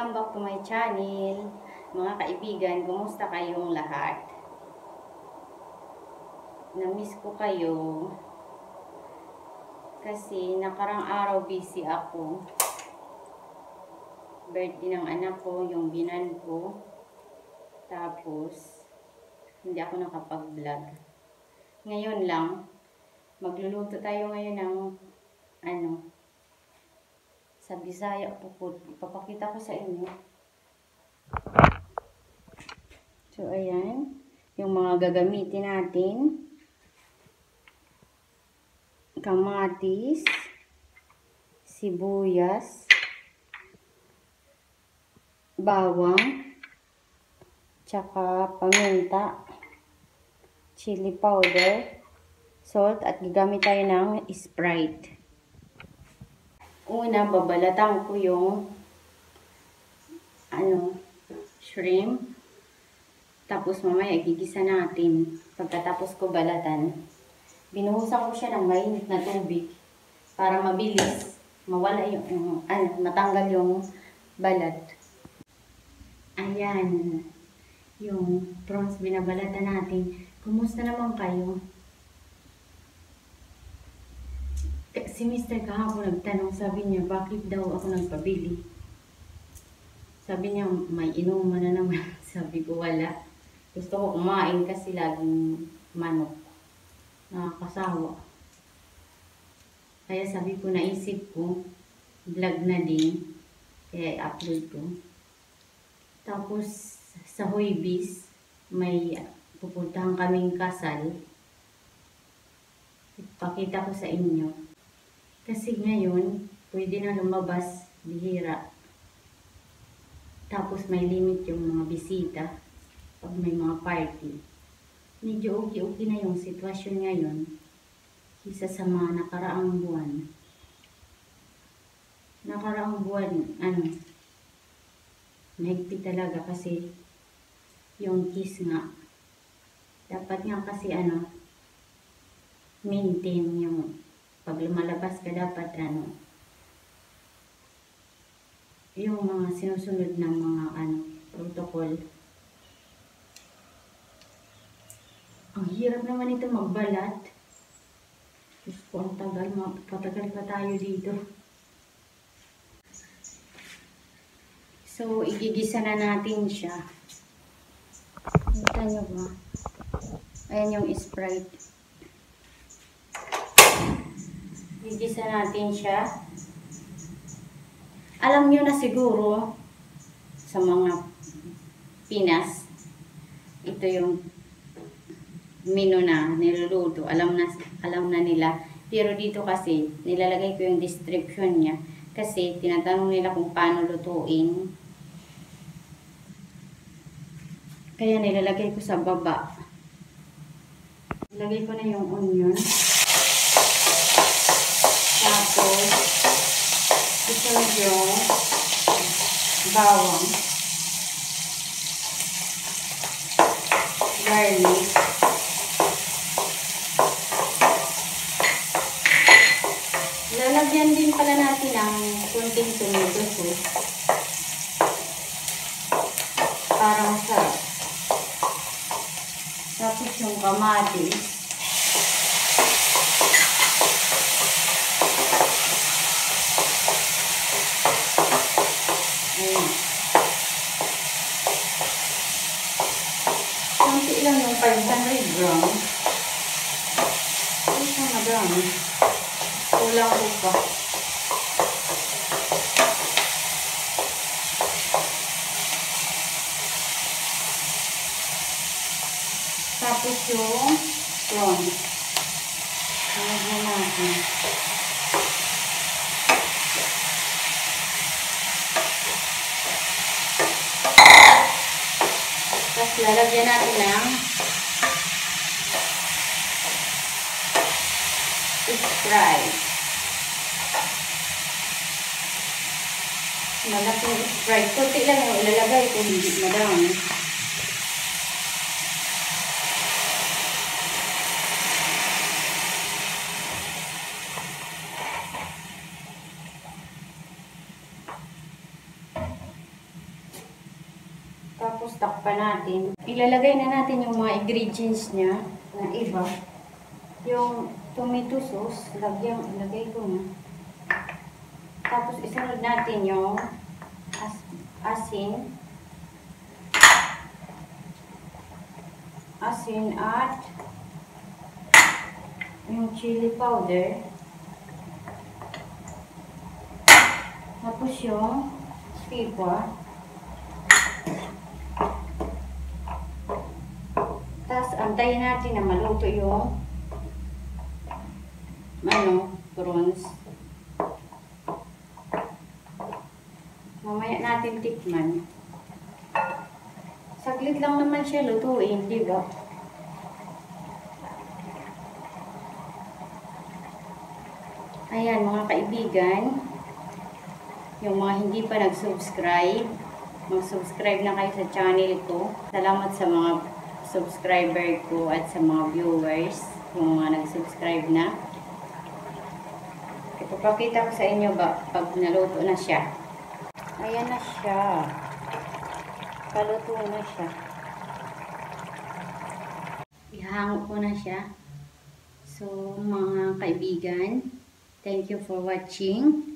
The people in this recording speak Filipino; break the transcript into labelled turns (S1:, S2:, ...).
S1: Welcome back to my channel. Mga kaibigan, kumusta kayong lahat? Na-miss ko kayo. Kasi nakarang araw busy ako. Birthday ng anak ko, yung binan ko. Tapos, hindi ako nakapag-vlog. Ngayon lang, magluluto tayo ngayon ng sa Bisaya puput. Ipapakita ko sa inyo. So, ayan. Yung mga gagamitin natin. Kamatis. Sibuyas. Bawang. Tsaka paminta. Chili powder. Salt. At gagamit tayo ng Sprite. Una, babalatan ko yung shrimp. Tapos mamaya gigisa natin. Pagkatapos ko balatan, binuhusan ko siya ng mainit na tubig para mabilis mawala yung matanggal yung balat. Ayan, yung prawns binabalatan natin. Kumusta naman kayo? Si Mr. kahapon nagtanong, sabi niya, bakit daw ako nagpabili? Sabi niya, may inuman na naman. Sabi ko, wala. Gusto ko kumain kasi laging manok. Nakakasawa. Kaya sabi ko, naisip ko, vlog na din. Kaya i-upload ko. Tapos, sa Huibis, may pupuntahan kaming kasal. Ipakita ko sa inyo. Kasi ngayon, pwede na lumabas, bihira. Tapos may limit yung mga bisita pag may mga party. Medyo okay na yung sitwasyon ngayon kaysa sa mga nakaraang buwan. Nakaraang buwan, mahigpit talaga kasi yung kiss nga. Dapat nga kasi maintain yung pag lumalabas ka dapat yung mga sinusunod ng mga protocol. Ang hirap naman ito magbalat. Diyos ko, ang tagal. Patagal pa tayo dito. So, igigisa na natin siya. Kita nyo ba? Ayan yung Sprite. Igisa natin siya. Alam nyo na siguro sa mga Pinas, ito yung menu na niluluto. Alam na nila. Pero dito kasi, nilalagay ko yung description niya. Kasi tinatanong nila kung paano lutuin. Kaya nilalagay ko sa baba. Nilagay ko na yung onion. Tapos, isunod yung bawang, garlic, lalagyan din pala natin ng kunting tomato sauce para masarap. Tapos yung kamatis. Kunti lang yung 500 grams. Ay, siya madami. Kulang ko pa. Tapos yung prawns. Lagyan natin. Tapos lalagyan natin ng Sprite. Malaking Sprite. Kunti lang yung ilalagay kung hindi madami. Takpan natin. Ilalagay na natin yung mga ingredients niya na iba. Yung tomato sauce, lagay ko na. Tapos isunod natin yung asin. Asin at yung chili powder. Tapos yung pepper. Tapos antayin natin na maluto yung prawns. Mamaya natin tikman. Saglit lang naman siya lutuin, di ba? Ayan mga kaibigan, yung mga hindi pa nag-subscribe, mag-subscribe na kayo sa channel ko. Salamat sa mga subscriber ko at sa mga viewers, yung mga nag-subscribe na. Ipapakita ko sa inyo ba pag naluto na siya. Ayan na siya. Paluto na siya. Ihango ko na siya. So, mga kaibigan, thank you for watching.